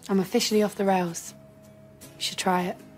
I'm officially off the rails. You should try it.